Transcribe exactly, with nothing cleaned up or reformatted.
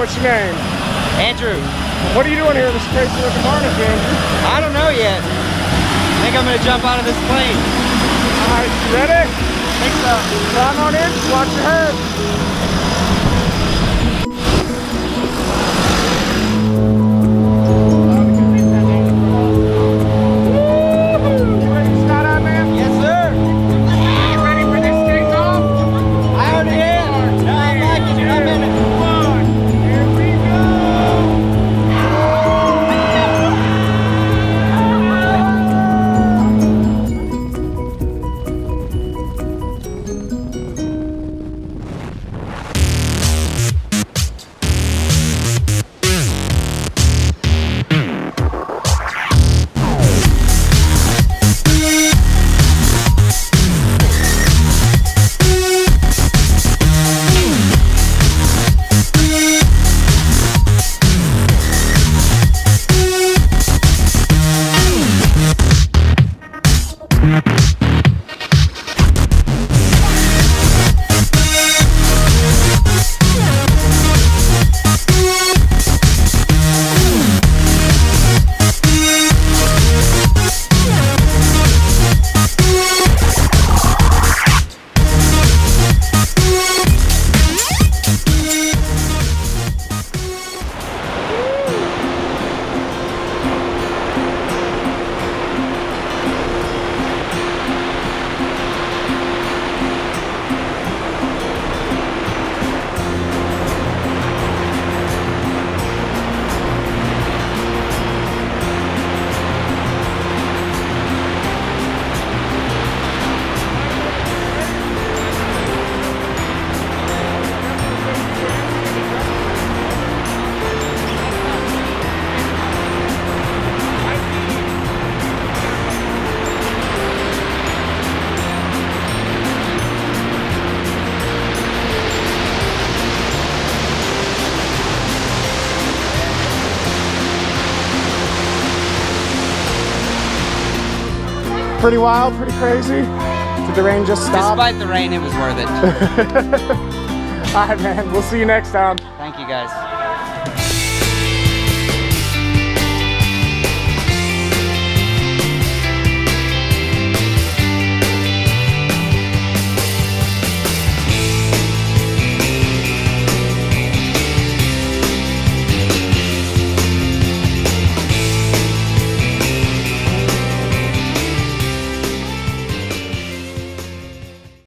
what's your name? Andrew. What are you doing here in this crazy looking harness, Andrew? I don't know yet. I think I'm gonna jump out of this plane. All right, you ready? I think so. Climb on in, watch your head. Pretty wild, pretty crazy. Did the rain just stop? Despite the rain, it was worth it. All right, man. We'll see you next time. Thank you, guys.